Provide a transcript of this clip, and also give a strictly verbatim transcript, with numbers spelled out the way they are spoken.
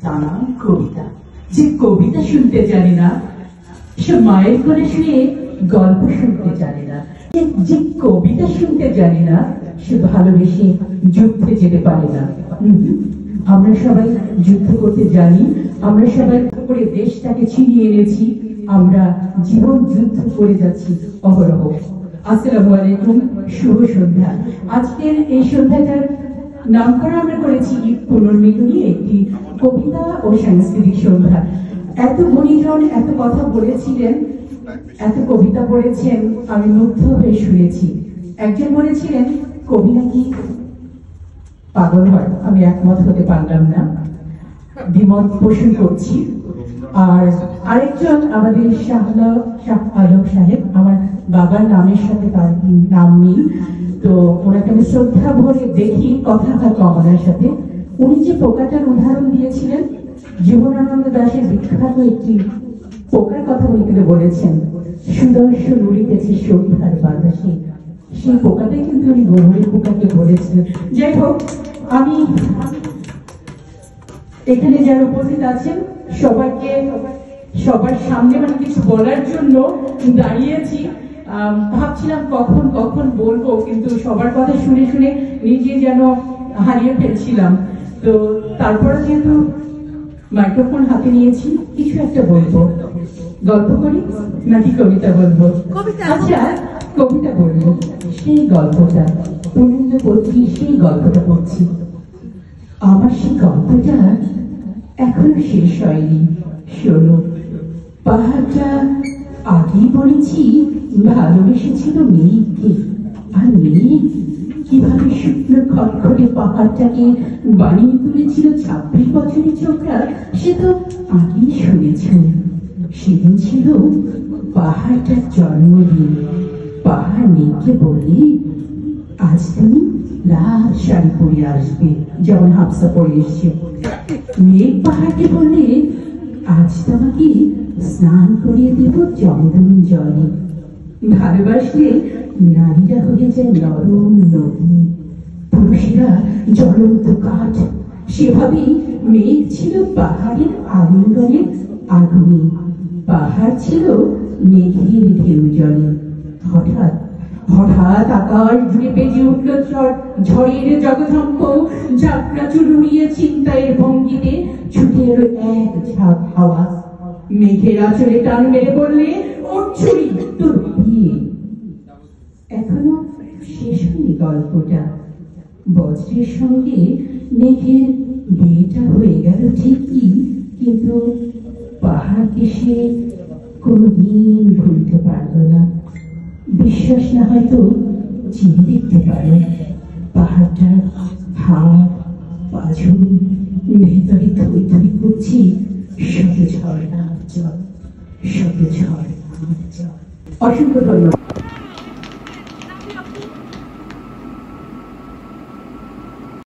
নাম কবিতা। যে কবিতা শুনতে জানে না সে মায়ের কোলে শুয়ে গল্প শুনতে জানে না। যে কবিতা শুনতে জানে না সে ভালোবেসে যুদ্ধে যেতে পারে না। আমরা সবাই যুদ্ধ করতে জানি, আমরা সবাই করে দেশটাকে ছিনিয়ে এনেছি, আমরা জীবন যুদ্ধ করে যাচ্ছি অহরহ। আসসালামু আলাইকুম, শুভ সন্ধ্যা। আজকের এই সন্ধ্যাটার নামকরণ আমরা করেছি ঈদ পুনর্মিলনী, একটি কবিতা ও সাংস্কৃতিক সন্ধ্যা। এত গুণীজন এত কথা বলেছিলেন, এত কবিতা পড়েছেন, আমি মুগ্ধ হয়ে শুনেছি। একজন বলেছিলেন কবি নাকি পাগল হয়, আমি একমত হতে পারলাম না, দ্বিমত পোষণ করছি। আর আরেকজন আমাদের শাহ শাহ আলম সাহেব, আমার বাবার নামের সাথে তার নাম মিল, তো ওনাকে আমি শ্রদ্ধা ভরে দেখি কথা হয় কমলার সাথে। উনি যে পোকাটার উদাহরণ দিয়েছিলেন, জীবনানন্দ দাশের বিখ্যাত একটি পোকার কথা উনি কিন্তু বলেছেন, সুদর্শন উড়িতেছে সন্ধ্যার বাতাসে। সেই পোকাটাই কিন্তু উনি গোবরের পোকাকে বলেছিলেন। যাই হোক, আমি এখানে যারা উপস্থিত আছেন সবাইকে সবার সামনে মানে কিছু বলার জন্য দাঁড়িয়েছি। ভাবছিলাম কখন কখন বলবো, কিন্তু সবার কথা শুনে শুনে নিজে যেন হারিয়ে ফেলছিলাম। তো তারপরে যেহেতু মাইক্রোফোন হাতে নিয়েছি, কিছু একটা বলবো। গল্প করি নাকি কবিতা বলবো? আচ্ছা, কবিতা বলবো। সেই গল্পটা পূর্ণিমা পড়ছি, সেই গল্পটা পড়ছি। আমার সেই গল্পটা এখনো শেষ হয়নি। শোনো, পাহাড়টা আগেই বলেছি ভালোবেসেছিল মেঘকে, আর মেঘ কিভাবে শুকনো খটখটে পাহাড়টাকে বানিয়ে তুলেছিল ছাব্বিশ বছরের ছোকরা, সে তো আগেই শুনেছ। সেদিন ছিল পাহাড়টার জন্মদিন। পাহাড় মেঘকে বললে, আজ তুমি লাল শাড়ি পরে আসবে, যেমন হাফসা পরে এসছে। মেঘ পাহাড়কে বললে, আজ তোমাকে স্নান করিয়ে দেব চন্দন জলে। ভালোবাসলে নারীরা হয়ে যায় নরম নদী, পুরুষেরা জ্বলন্ত কাঠ। সেভাবেই মেঘ ছিল পাহাড়ের আলিঙ্গনের আগুনে, পাহাড় ছিল মেঘের ঢেউ জলে। হঠাৎ হঠাৎ আকাশ জুড়ে বেজে উঠল ঝড়ের জগধম্প। ঝাপটা চুল উড়িয়ে চিন্তায়ের ভঙ্গিতে ছুটে এলো এক ঝাঁক হাওয়া। মেঘের আঁচলে টান মেরে বললে, ওর ছুরি তোর বিয়ে। এখনো শেষ হয়নি গল্পটা। বজ্রের সঙ্গে মেঘের বিয়েটা হয়ে গেল ঠিকই, কিন্তু পাহাড়কে সে কোনদিন ভুলতে পারল না। বিশ্বাস না হয়তো চিনি দেখতে পারে, পাহাড়টার হাত পাঝু ভেতরে থই থই করছি শত ঝর্ণার জল, শত ঝর্ণার জল। অসংখ্য ধন্যবাদ।